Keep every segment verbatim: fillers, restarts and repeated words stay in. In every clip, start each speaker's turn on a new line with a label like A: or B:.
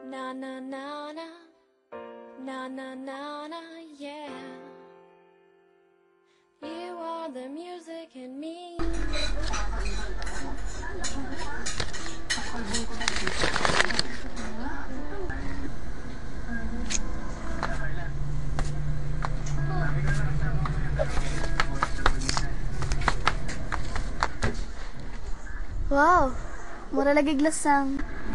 A: Na na na na, na na na na, yeah. You are the music in me.
B: Wow, mura lagi glasang.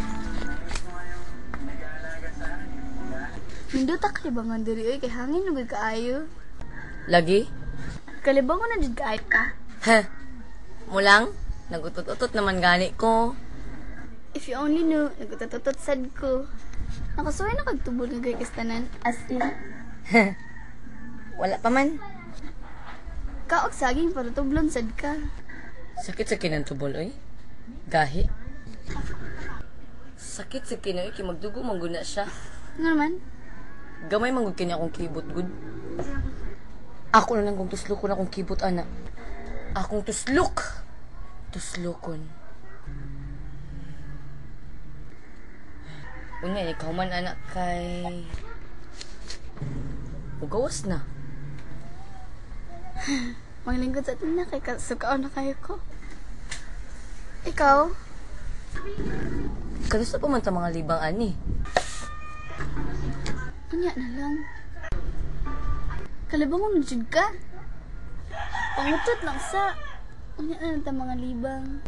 B: Nindot ta kalibangan diri oy kay hangin ug kaayo.
C: Lagi?
B: Kalibangon na jud kaayo ka.
C: Ha? Mulang? Nagutot-utot naman gani ko.
B: If you only knew, nagutututot sad ko. Nakasuway na kagtubod nga gay kastanan as in.
C: Wala pa man.
B: Kaog saging para tublon sad ka.
C: Sakit sa kinang tubol, oy. Gahi. Sakit sa kinoy, kay magdugo mangguna siya.
B: Nga naman?
C: Gamay manggod kanya akong kibot, good. Ako na lang kung tuslukon akong kibot, ana. Akong tusluk. Tuslukon. Unya, ikaw man, anak, kay... Ugawas na.
B: Manglingkod sa atin na kay kasukaon na kayo ko. Ikaw?
C: Kalusta pa man sa mga libang ani?
B: Anya na lang. Kalibangon na jud ka. Pangutot lang sa... Anya na lang ta mga libang.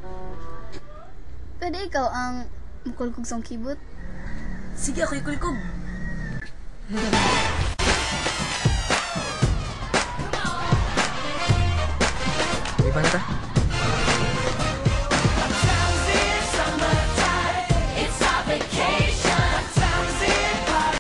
B: Pwede ikaw ang mukulkog sa kibot?
C: Sige, ako ikulkog.
D: Libang ta?